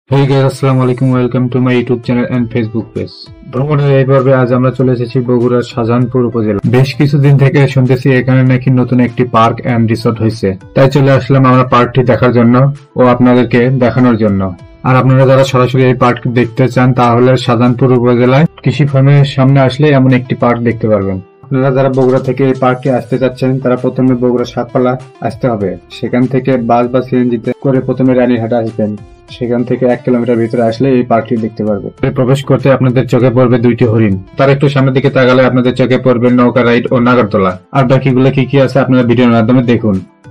Hey guys, আসসালামু আলাইকুম, welcome to my YouTube channel and Facebook page. ভ্রমণের এই পর্বে আজ আমরা চলে এসেছি বগুড়ার শাহজাহানপুর উপজেলা। বেশ কিছুদিন থেকে শুনতেছি এখানে নাকি নতুন একটি পার্ক এন্ড রিসোর্ট হয়েছে, তাই চলে আসলাম আমরা পার্কটি দেখার জন্য ও আপনাদেরকে দেখানোর জন্য। আর আপনারা যারা সরাসরি এই পার্ক দেখতে চান তাহলে শাহজাহানপুর উপজেলায় কৃষি ফার্মের সামনে আসলে এমন একটি পার্ক দেখতে পারবেন। আপনারা যারা বগুড়া থেকে এই পার্কে আসতে চাচ্ছেন তারা প্রথমে বগুড়া সাতপালা আসতে হবে। সেখান থেকে বাস বা সিএনজিতে করে প্রথমে রানীহাট আসবেন। সেখান থেকে 1 কিলোমিটার ভিতরে আসলে এই পার্কটি দেখতে পারবে। প্রবেশ করতে আপনাদের চোখে পড়বে 2টি হরিণ। তার একটু সামনের দিকে তাকালে আপনাদের চোখে পড়বে নৌকা রাইড ও নাগরদোলা। আর বাকিগুলো কি কি আছে আপনারা ভিডিওর মাধ্যমে দেখুন।